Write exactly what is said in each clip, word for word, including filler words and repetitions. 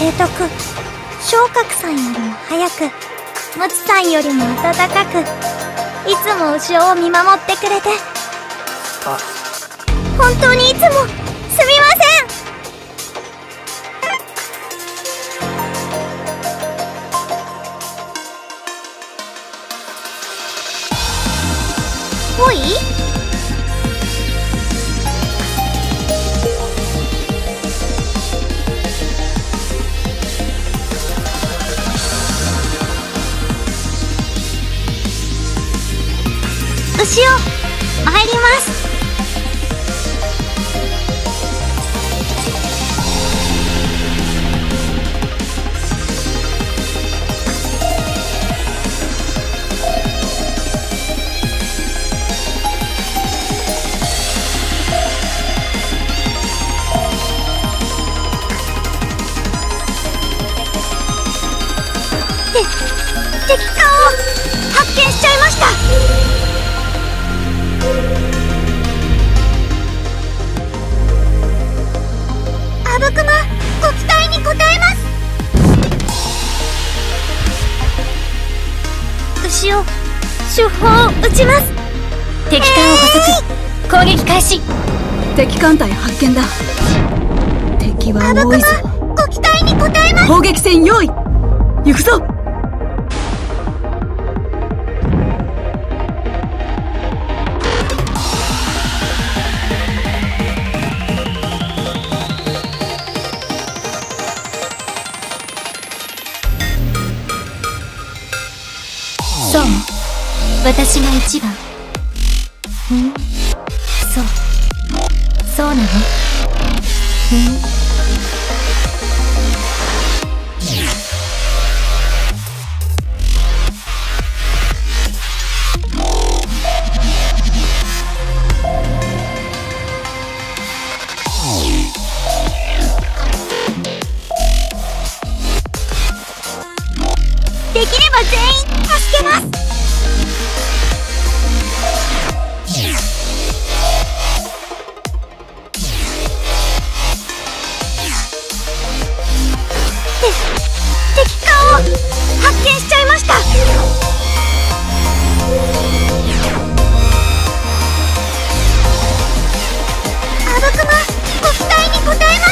提督、昇格さんよりも早く、もちさんよりも温かく、いつも牛尾を見守ってくれて、 あ、 本当にいつもすみません。ほい？牛尾、参ります。て、敵艦を発見しちゃいました。阿武隈、ご期待に応えます。牛尾、主砲を撃ちます。 敵艦を捕捉、攻撃開始。 敵艦隊発見だ。敵は多いぞ。 ご期待に応えます。 砲撃戦用意。行くぞ。 そう、私が一番。ん？そう、そうなの？ん？ できれば全員助けます。て、敵艦を発見しちゃいました。阿武隈、ご期待に応えます。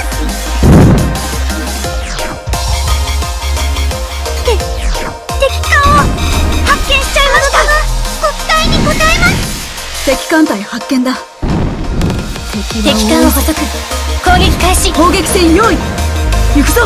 て、敵艦を発見しちゃいました。ご期待に応えます。 敵艦隊発見だ。敵敵艦を捕捉、攻撃開始。 砲撃戦用意。行くぞ。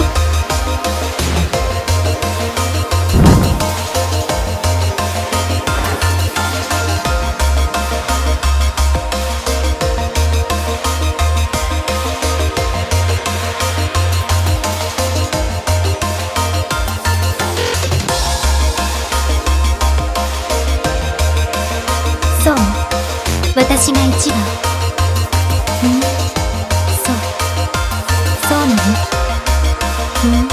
そう、私が一番。ん？そう、そうなの？ん？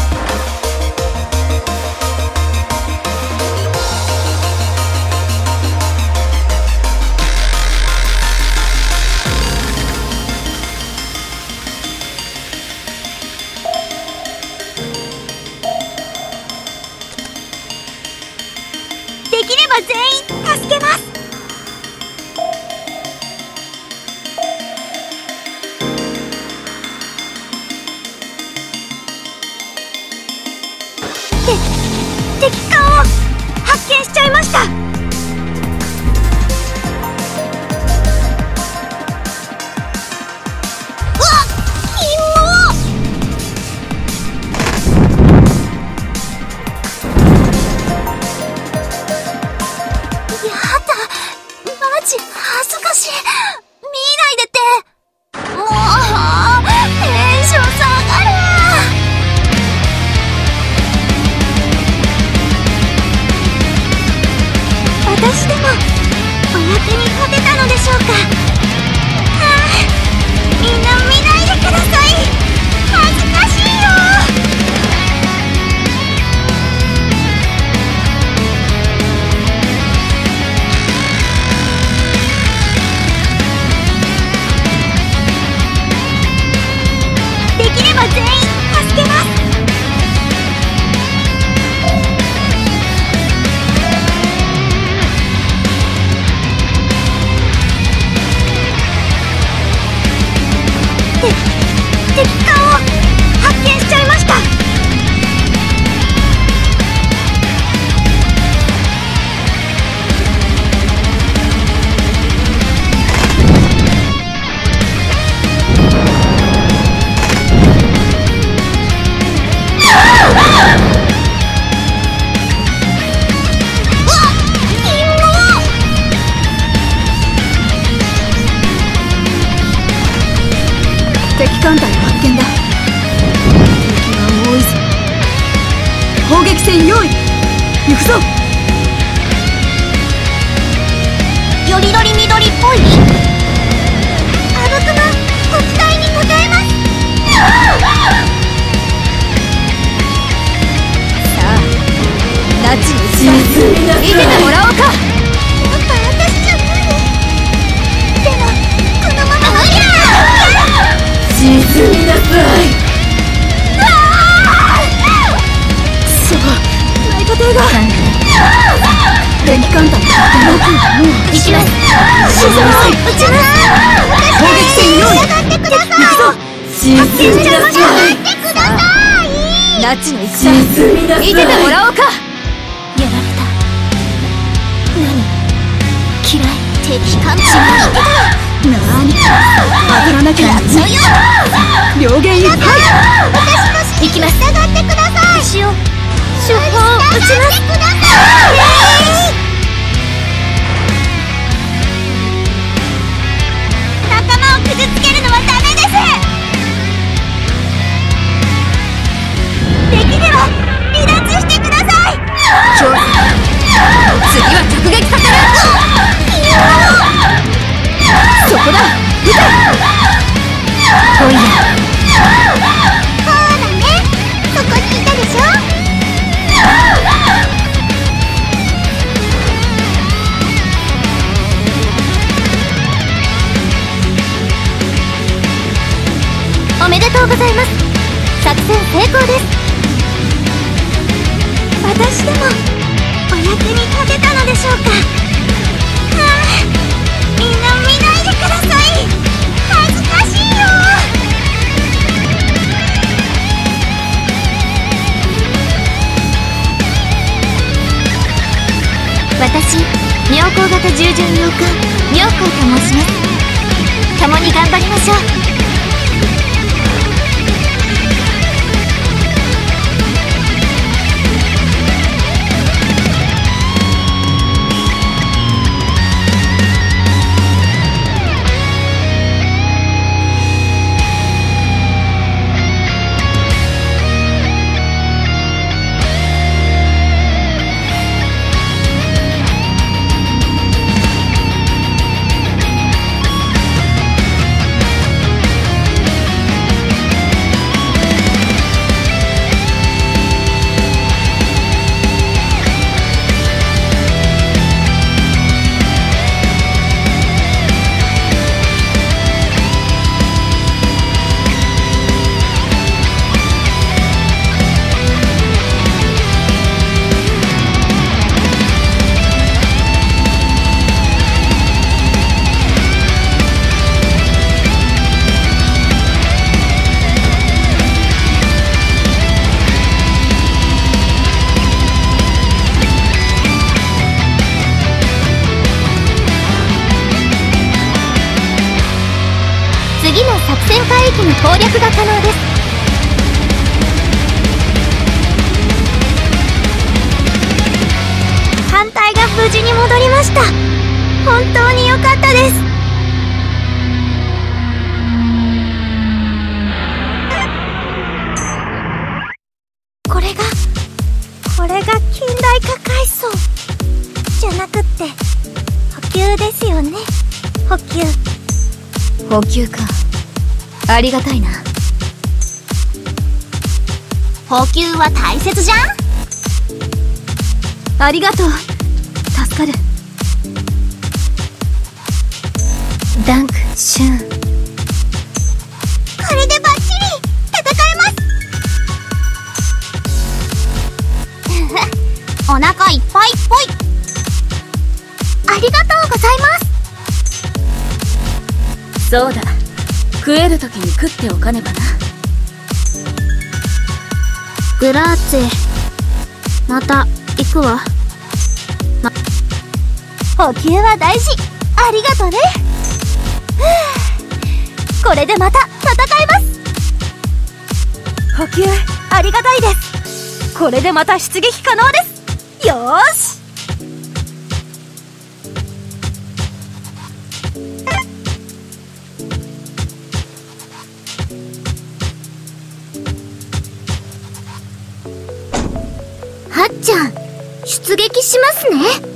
できれば全員助けます。て、敵艦を発見しちゃいました。うわっ、キモー。やだ、マジ恥ずかしい。見ないでって。もうテンション下がる。 敵艦を発見しちゃいました。 敵艦隊発見だ。敵は多いぞ。砲撃戦用意。行くぞ。 よりどりみどりっぽい。あぶくま、ご期待に応えます。 さあ、ナチの一番見ててもらおうか。 やっぱ私じゃ無理。でもこのまま無理だ。 沈みなさい。 そう、内科艇が敵艦隊発見だ。もう行きます。 沈まない。 撃ちます。 砲撃戦用意。 従ってください。 行くぞ。 沈みなさい。 従ってください。 ナチの一番見ててもらおうか。 やられた。何？嫌い。敵艦隊がなーに、当たらなきゃやっちゃうよ。両弦いっぱい。 私の指示に従ってください。 しよう。手法を打ちます。 従ってください。仲間を傷つけるのはダメです。敵では離脱してください。 今日次は直撃させる。そこだ。撃て。おいや。 ほらね、そこにいたでしょ。 おめでとうございます。作戦成功です。 私でもお役に立てたのでしょうか。ああ、みんな見ないでください。恥ずかしいよ。 私、妙高型従順洋艦妙高と申します。共に頑張りましょう。次の作戦海域の攻略が可能です。 艦隊が無事に戻りました。本当に良かったです。これがこれが近代化階層じゃなくって補給ですよね。補給補給か。ありがたいな。 補給は大切じゃん。 ありがとう。助かる。 ダンク、シュン。 これでバッチリ戦えます。お腹いっぱいっぽい。ありがとうございます。 そうだ。 食える時に食っておかねばな。 グラーツェ。また行くわ。ま、補給は大事。ありがとね。これでまた戦えます。 補給ありがたいです。これでまた出撃可能です。よーし。 はっちゃん、出撃しますね。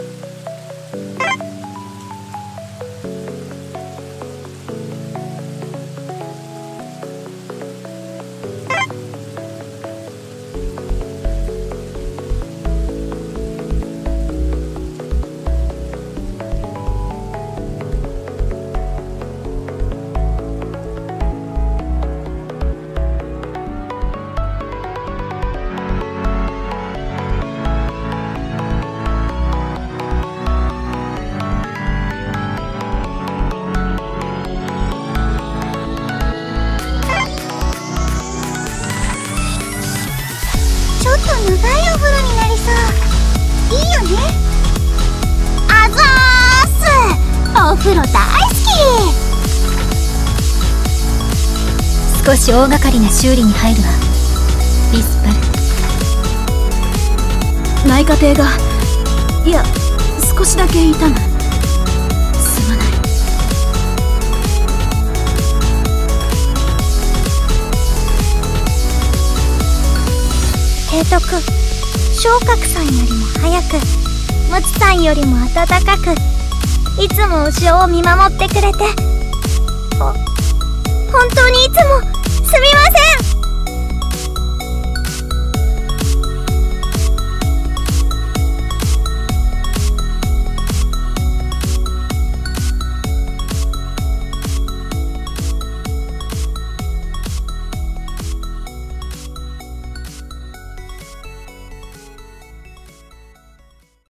長いお風呂になりそう。いいよね。あざーす。お風呂大好き。 少し大掛かりな修理に入るわ。ビスパル。 内科艇が、いや少しだけ痛む。すまない。 提督、昇格さんよりも早く、ムツさんよりも温かく、いつも牛尾を見守ってくれて、ほ本当にいつもすみません。